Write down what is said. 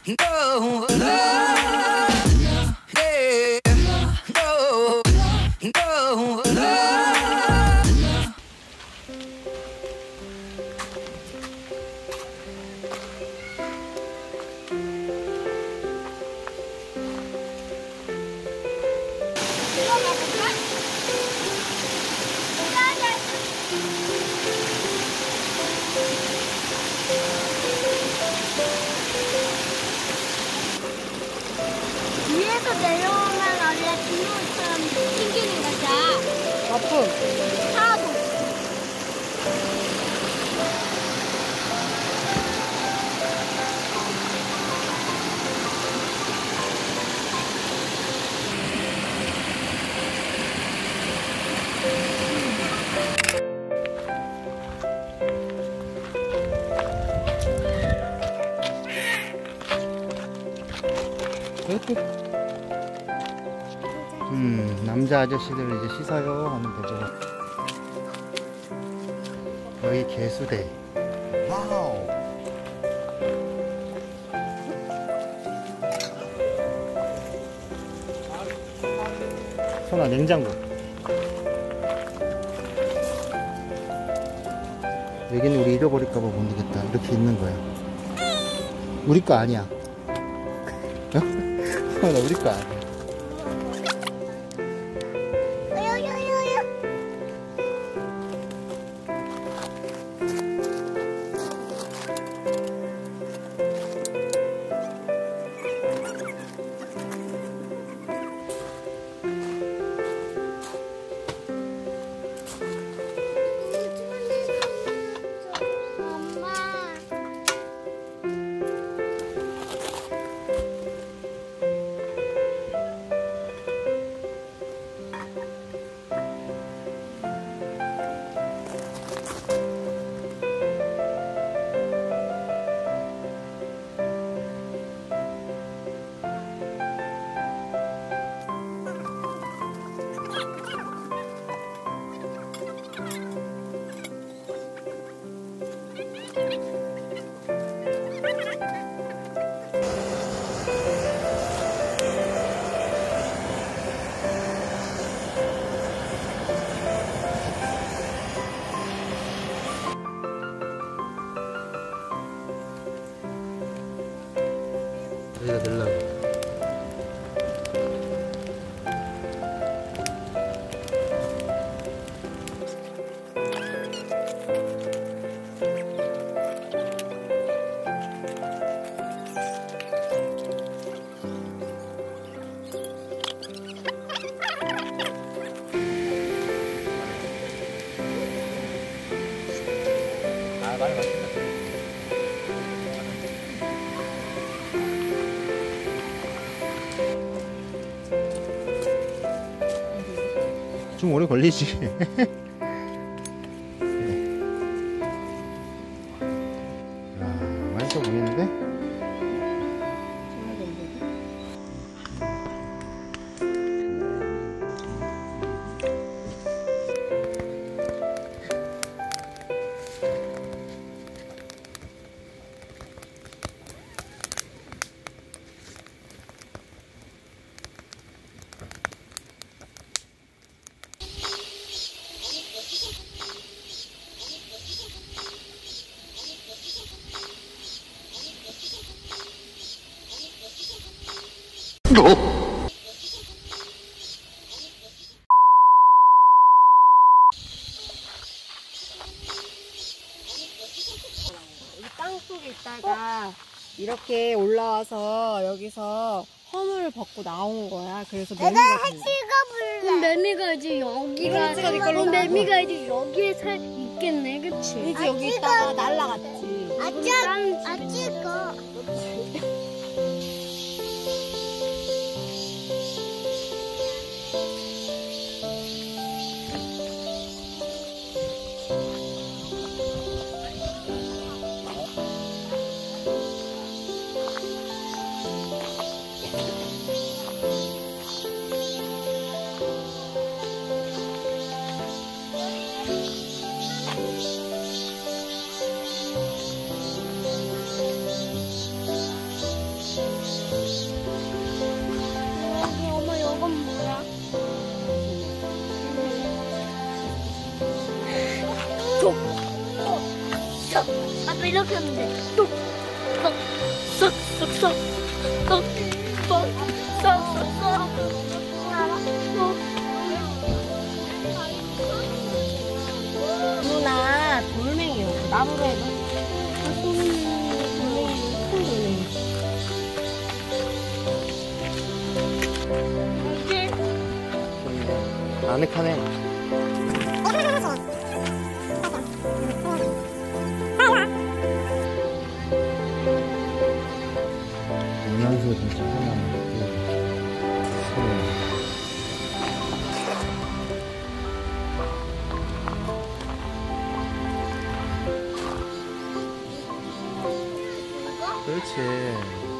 No, no, yeah, no, no, no. 위에서 내려오면 원래 비닐처럼 튕기는 거죠. 거품. 파도. 남자 아저씨들 이제 씻어요 하면 되죠. 여기 개수대. 와우. 선아, 냉장고. 여기는 우리 잃어버릴까봐 못 되겠다. 이렇게 있는 거야. 우리 거 아니야. 나 우리 거 아니야. 여기다 넣으려고. 아, 많이 맛있다. 좀 오래 걸리지. 맛있어 보이는데? 땅 속에 있다가 이렇게 올라와서 여기서 허물을 벗고 나온 거야. 그래서 내가 매미가 찍어볼래. 그럼 매미가 이제 여기가 그럼 매미가 이제 여기에 있겠네, 그치? 그래서 여기 있다가 날라갔지. 아 찍어. 아까 이렇게 했는데 뚝, 턱, 쏙, 쏙, 쏙, 턱, 쏙, 쏙, 쏙, 쏙. 누나 돌멩이요. 나무로 해도. 돌멩이, 큰 돌멩이. 아늑하네. 영양소 진짜 하나. 그렇지.